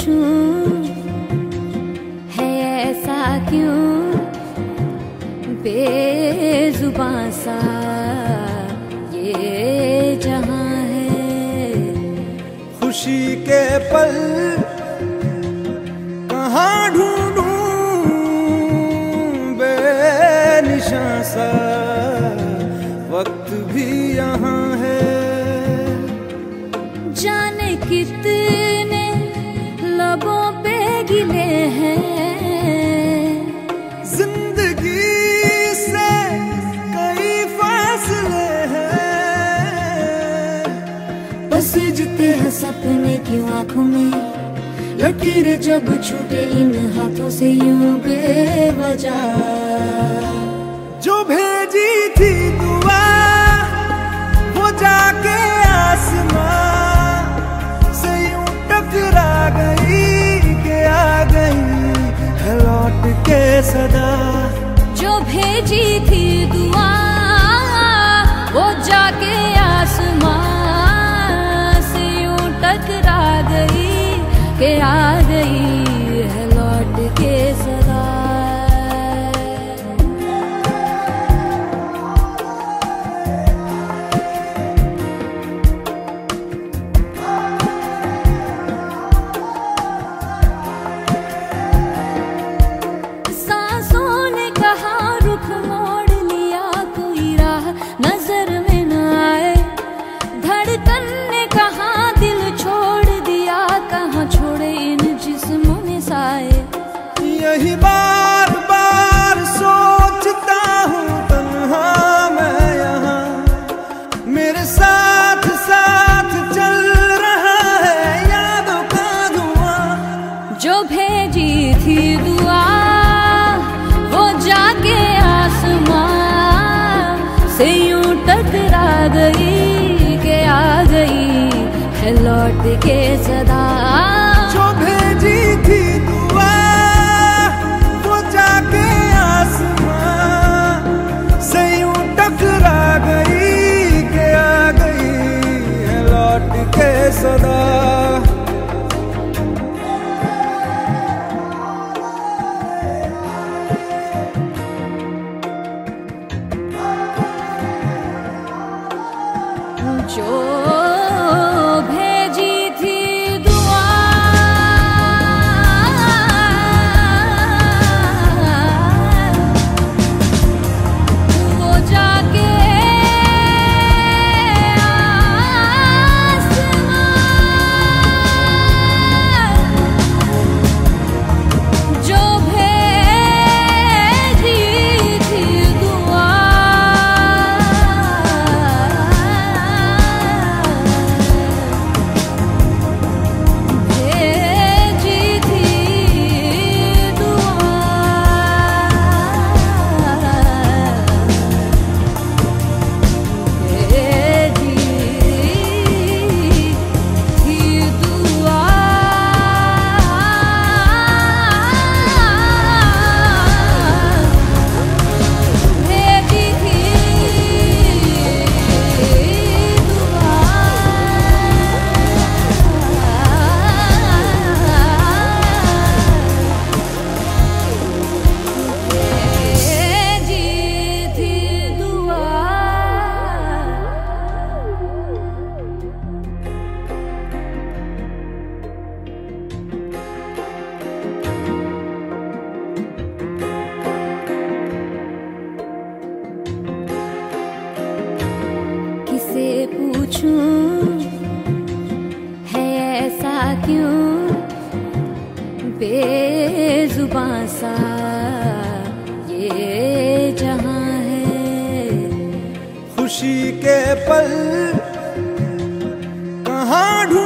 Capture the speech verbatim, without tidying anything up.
पूछूं है ऐसा क्यों बेजुबां सा ये जहां है। खुशी के पल कहाँ ढूंढूं बेनिशां सा वक्त भी यहाँ है। जाने कितने लबों पे गिले हैं, जिंदगी से कई फासले हैं। पसीजते हैं सपने की आंखों में, लकीरें जब छूटे इन हाथों से यूं बेवजह। जो भेजी थी दुआ वो जाके आसमां से यूं टकरा गई कि आ गई है लौट के सदा। जो भेजी थी दुआ वो जाके आसमां से यूं टकरा गई कि आ गई है लौट के सदा। यही बार बार सोचता हूँ तन्हा मैं यहाँ, मेरे साथ साथ चल रहा है यादों का धुआं। जो भेजी थी दुआ वो जाके आसमां से यूं टकरा गई कि आ गई है लौट के सदा। जो भेजी थी दुआ वो जाके आसमां से यूं टकरा गई कि आ गई है लौट के सदा। जो पूछूं है ऐसा क्यों बेजुबां सा ये जहां है। खुशी के पल कहाँ ढूंढूं